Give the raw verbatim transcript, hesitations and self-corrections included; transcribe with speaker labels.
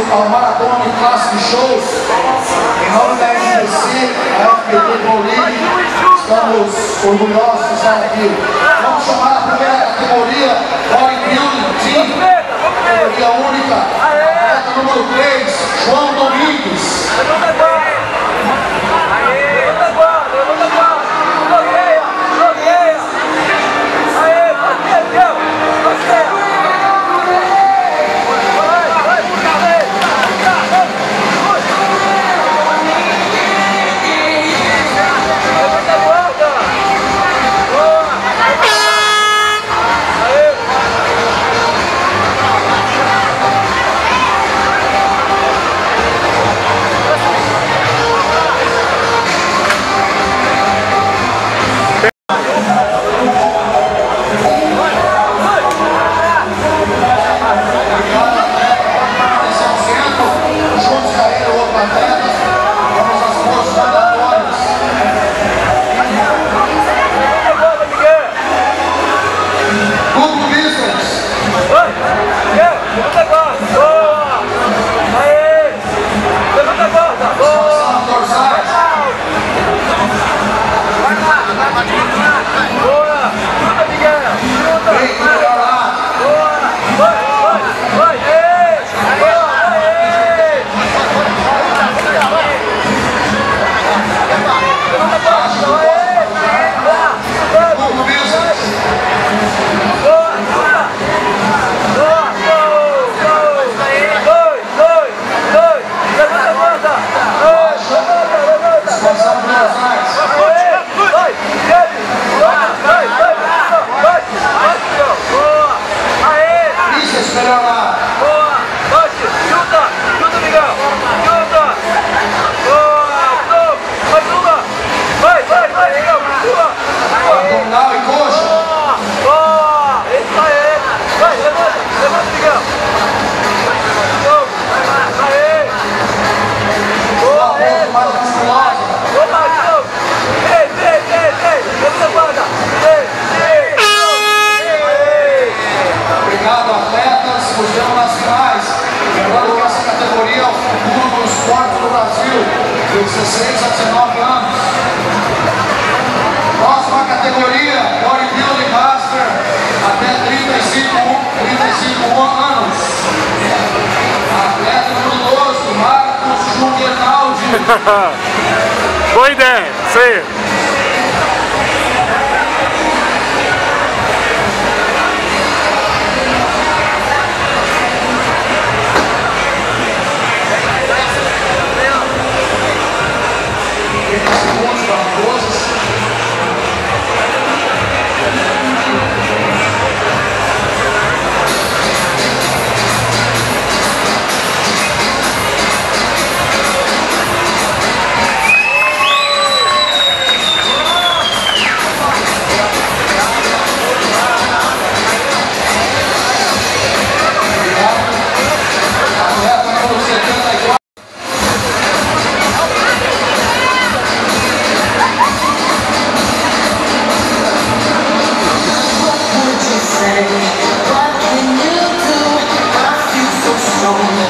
Speaker 1: ao Maratona e Classic Shows, em nome da S B C, a F P T Paulinho, estamos orgulhosos de estar aqui. Vamos chamar a primeira categoria, Bodybuilding Team, categoria única, atleta número três, João Domingues. dezesseis a dezenove anos. Próxima categoria, Bodybuilding Master, até trinta e cinco anos. Atleta número doze, Marcos Juvenaldi.
Speaker 2: Boa ideia, isso aí.
Speaker 3: What can you do? I feel so strong.